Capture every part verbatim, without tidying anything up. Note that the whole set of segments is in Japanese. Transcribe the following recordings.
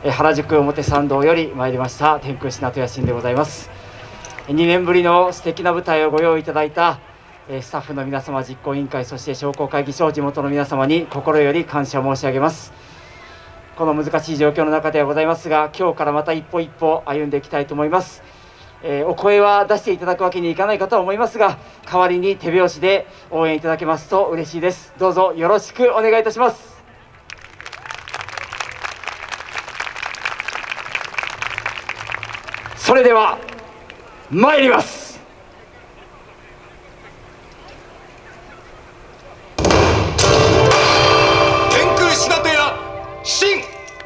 原宿表参道より参りました天空品とやしんでございます。にねんぶりの素敵な舞台をご用意いただいたスタッフの皆様、実行委員会、そして商工会議所、地元の皆様に心より感謝申し上げます。この難しい状況の中ではございますが、今日からまた一歩一歩歩んでいきたいと思います。えー、お声は出していただくわけにいかないかとは思いますが、代わりに手拍子で応援いただけますと嬉しいです。どうぞよろしくお願いいたします。それでは参ります。 天空品手屋新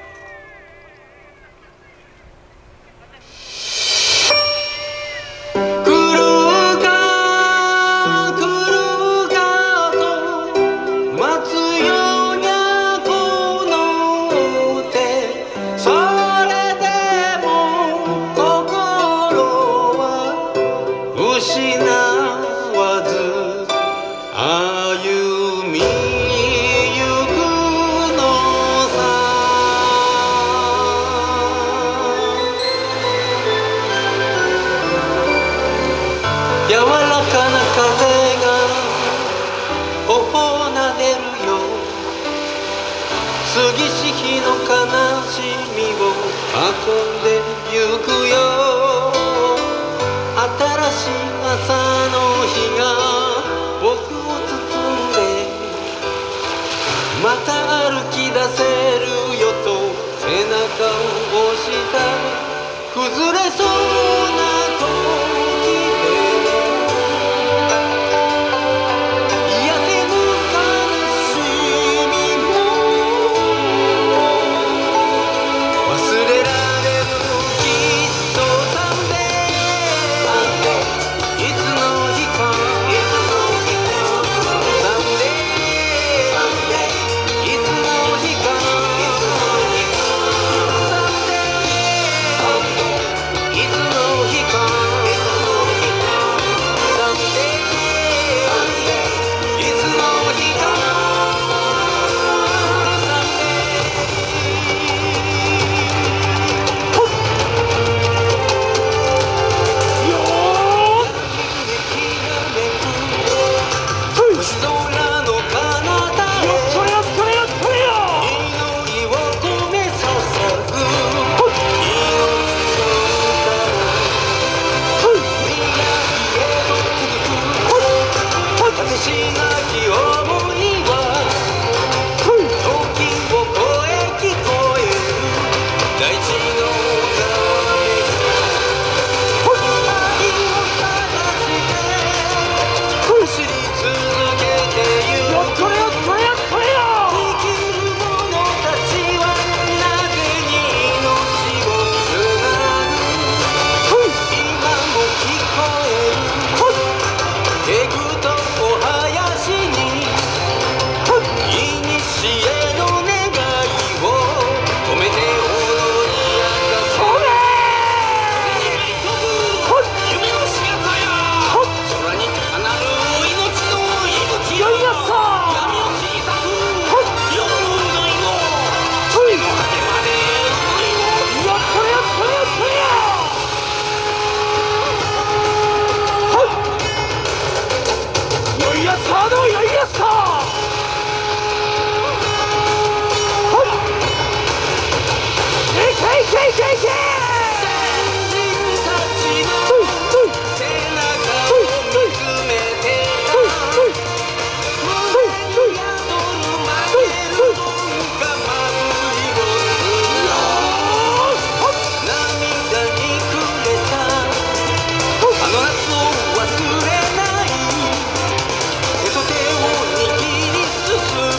柔らかな風が頬をなでるよ。過ぎし日の悲しみを運んでゆくよ。新しい朝の日が僕を包んで、また歩き出せるよと背中を押した崩れそうな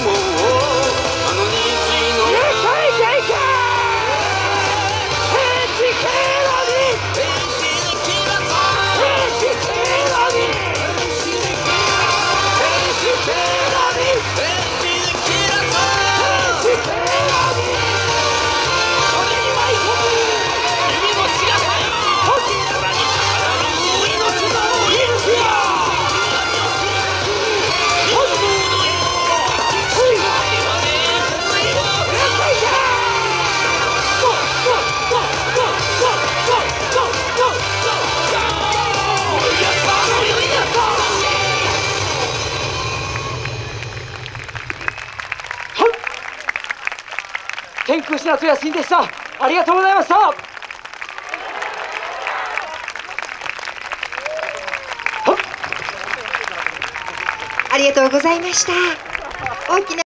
天天空品豊新でした。ありがとうございました。 ありがとうございました。大きな